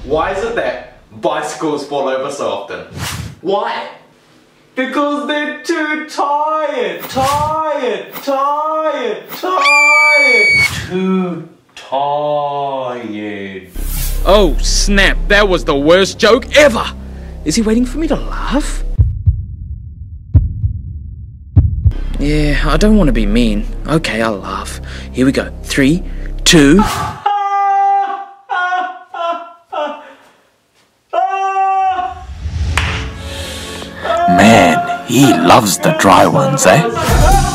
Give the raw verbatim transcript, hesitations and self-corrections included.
Why is it that bicycles fall over so often? Why? Because they're too tired, tired, tired, tired, too tired. Oh snap, that was the worst joke ever! Is he waiting for me to laugh? Yeah, I don't want to be mean. Okay, I'll laugh. Here we go. Three, two... Man, he loves the dry ones, eh?